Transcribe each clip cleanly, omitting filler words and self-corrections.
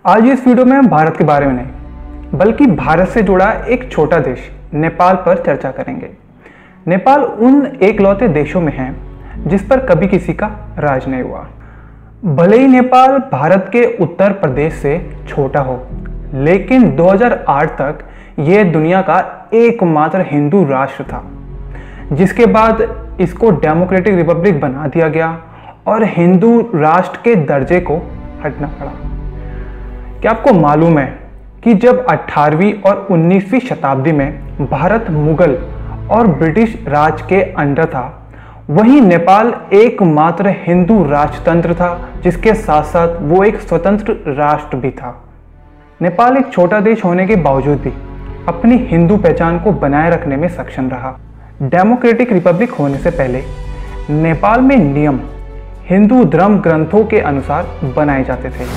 आज इस वीडियो में हम भारत के बारे में नहीं बल्कि भारत से जुड़ा एक छोटा देश नेपाल पर चर्चा करेंगे। नेपाल उन एकलौते देशों में है जिस पर कभी किसी का राज नहीं हुआ। भले ही नेपाल भारत के उत्तर प्रदेश से छोटा हो, लेकिन 2008 तक यह दुनिया का एकमात्र हिंदू राष्ट्र था, जिसके बाद इसको डेमोक्रेटिक रिपब्लिक बना दिया गया और हिंदू राष्ट्र के दर्जे को हटना पड़ा। क्या आपको मालूम है कि जब 18वीं और 19वीं शताब्दी में भारत मुगल और ब्रिटिश राज के अंडर था, वहीं नेपाल एकमात्र हिंदू राजतंत्र था, जिसके साथ साथ वो एक स्वतंत्र राष्ट्र भी था। नेपाल एक छोटा देश होने के बावजूद भी अपनी हिंदू पहचान को बनाए रखने में सक्षम रहा। डेमोक्रेटिक रिपब्लिक होने से पहले नेपाल में नियम हिंदू धर्म ग्रंथों के अनुसार बनाए जाते थे।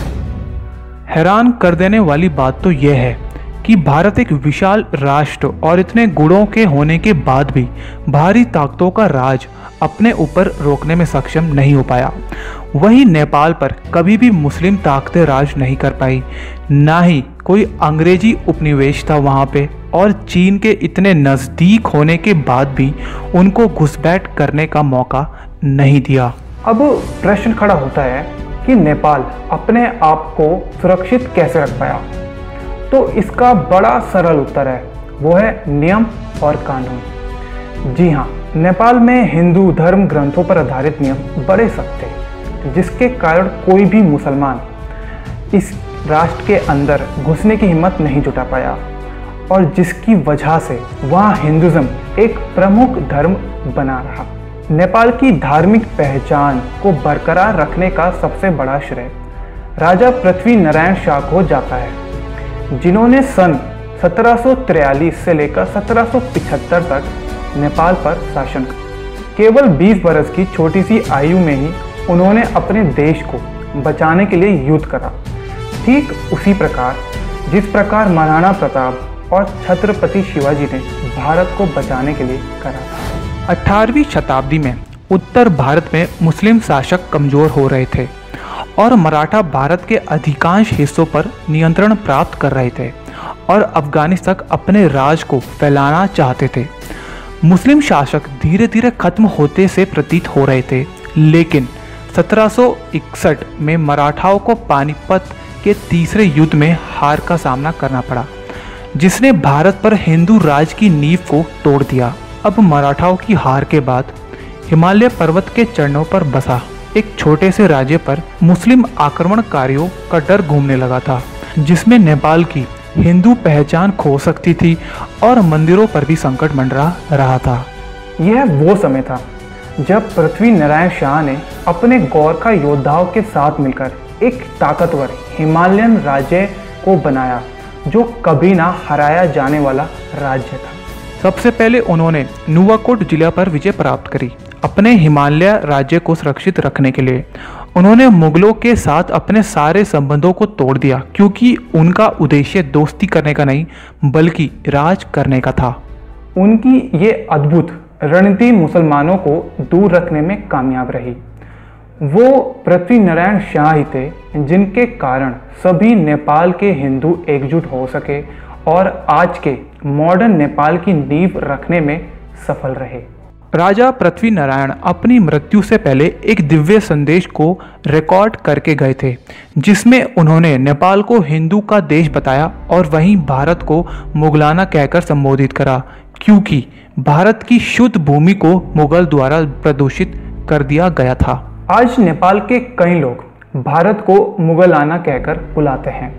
हैरान कर देने वाली बात तो यह है कि भारत एक विशाल राष्ट्र और इतने गुणों के होने के बाद भी बाहरी ताकतों का राज अपने ऊपर रोकने में सक्षम नहीं हो पाया। वहीं नेपाल पर कभी भी मुस्लिम ताकतें राज नहीं कर पाई, ना ही कोई अंग्रेजी उपनिवेश था वहाँ पे, और चीन के इतने नज़दीक होने के बाद भी उनको घुसपैठ करने का मौका नहीं दिया। अब प्रश्न खड़ा होता है कि नेपाल अपने आप को सुरक्षित कैसे रख पाया। तो इसका बड़ा सरल उत्तर है, वो है नियम और कानून। जी हाँ, नेपाल में हिंदू धर्म ग्रंथों पर आधारित नियम बड़े सख्त थे, जिसके कारण कोई भी मुसलमान इस राष्ट्र के अंदर घुसने की हिम्मत नहीं जुटा पाया, और जिसकी वजह से वहाँ हिंदुज़म एक प्रमुख धर्म बना रहा। नेपाल की धार्मिक पहचान को बरकरार रखने का सबसे बड़ा श्रेय राजा पृथ्वी नारायण शाह को जाता है, जिन्होंने सन 1743 से लेकर 1775 तक नेपाल पर शासन किया। केवल 20 बरस की छोटी सी आयु में ही उन्होंने अपने देश को बचाने के लिए युद्ध करा, ठीक उसी प्रकार जिस प्रकार महाराणा प्रताप और छत्रपति शिवाजी ने भारत को बचाने के लिए करा था। 18वीं शताब्दी में उत्तर भारत में मुस्लिम शासक कमज़ोर हो रहे थे और मराठा भारत के अधिकांश हिस्सों पर नियंत्रण प्राप्त कर रहे थे और अफगानिस्तान तक अपने राज को फैलाना चाहते थे। मुस्लिम शासक धीरे धीरे खत्म होते से प्रतीत हो रहे थे, लेकिन 1761 में मराठाओं को पानीपत के तीसरे युद्ध में हार का सामना करना पड़ा, जिसने भारत पर हिंदू राज की नींव को तोड़ दिया। अब मराठाओं की हार के बाद हिमालय पर्वत के चरणों पर बसा एक छोटे से राज्य पर मुस्लिम आक्रमणकारियों का डर घूमने लगा था, जिसमें नेपाल की हिंदू पहचान खो सकती थी और मंदिरों पर भी संकट मंडरा रहा था। यह वो समय था जब पृथ्वी नारायण शाह ने अपने गोरखा योद्धाओं के साथ मिलकर एक ताकतवर हिमालयन राज्य को बनाया, जो कभी ना हराया जाने वाला राज्य था। सबसे पहले उन्होंने नुवाकोट जिला पर विजय प्राप्त करी। अपने हिमालय राज्य को सुरक्षित रखने के लिए उन्होंने मुगलों के साथ अपने सारे संबंधों को तोड़ दिया, क्योंकि उनका उद्देश्य दोस्ती करने का नहीं बल्कि राज करने का था। उनकी ये अद्भुत रणनीति मुसलमानों को दूर रखने में कामयाब रही। वो पृथ्वी नारायण शाह ही थे जिनके कारण सभी नेपाल के हिंदू एकजुट हो सके और आज के मॉडर्न नेपाल की नींव रखने में सफल रहे। राजा पृथ्वी नारायण अपनी मृत्यु से पहले एक दिव्य संदेश को रिकॉर्ड करके गए थे, जिसमें उन्होंने नेपाल को हिंदू का देश बताया और वहीं भारत को मुगलाना कहकर संबोधित करा, क्योंकि भारत की शुद्ध भूमि को मुगल द्वारा प्रदूषित कर दिया गया था। आज नेपाल के कई लोग भारत को मुगलाना कहकर बुलाते हैं।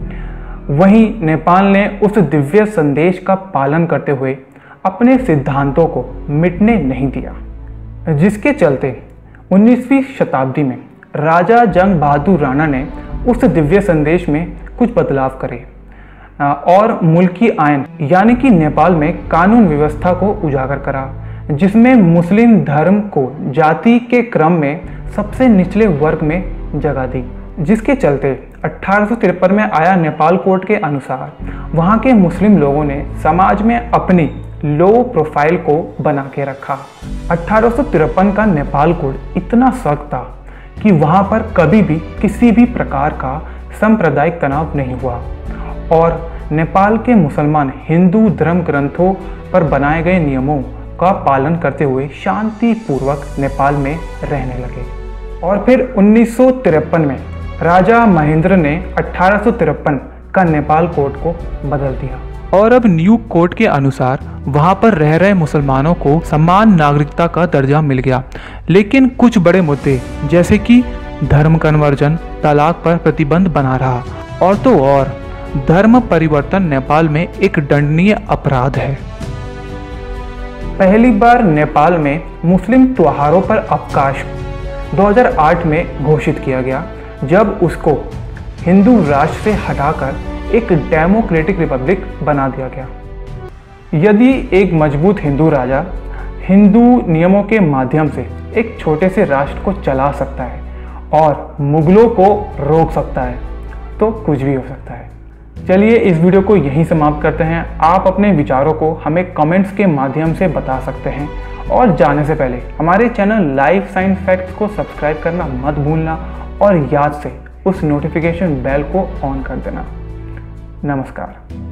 वहीं नेपाल ने उस दिव्य संदेश का पालन करते हुए अपने सिद्धांतों को मिटने नहीं दिया, जिसके चलते 19वीं शताब्दी में राजा जंग बहादुर राणा ने उस दिव्य संदेश में कुछ बदलाव करे और मुल्की आयन यानी कि नेपाल में कानून व्यवस्था को उजागर करा, जिसमें मुस्लिम धर्म को जाति के क्रम में सबसे निचले वर्ग में जगह दी, जिसके चलते 1853 में आया नेपाल कोड के अनुसार वहाँ के मुस्लिम लोगों ने समाज में अपनी लो प्रोफाइल को बना के रखा। 1853 का नेपाल कोड इतना सख्त था कि वहाँ पर कभी भी किसी भी प्रकार का सांप्रदायिक तनाव नहीं हुआ और नेपाल के मुसलमान हिंदू धर्म ग्रंथों पर बनाए गए नियमों का पालन करते हुए शांतिपूर्वक नेपाल में रहने लगे। और फिर 1953 में राजा महेंद्र ने 1853 का नेपाल कोड को बदल दिया और अब न्यू कोड के अनुसार वहां पर रह रहे मुसलमानों को समान नागरिकता का दर्जा मिल गया। लेकिन कुछ बड़े मुद्दे जैसे कि धर्म कन्वर्जन, तलाक पर प्रतिबंध बना रहा और तो और धर्म परिवर्तन नेपाल में एक दंडनीय अपराध है। पहली बार नेपाल में मुस्लिम त्योहारों पर अवकाश 2008 में घोषित किया गया, जब उसको हिंदू राष्ट्र से हटाकर एक डेमोक्रेटिक रिपब्लिक बना दिया गया। यदि एक मजबूत हिंदू राजा हिंदू नियमों के माध्यम से एक छोटे से राष्ट्र को चला सकता है और मुगलों को रोक सकता है, तो कुछ भी हो सकता है। चलिए इस वीडियो को यहीं समाप्त करते हैं। आप अपने विचारों को हमें कमेंट्स के माध्यम से बता सकते हैं और जाने से पहले हमारे चैनल लाइफ साइंस फैक्ट्स को सब्सक्राइब करना मत भूलना और याद से उस नोटिफिकेशन बेल को ऑन कर देना। नमस्कार।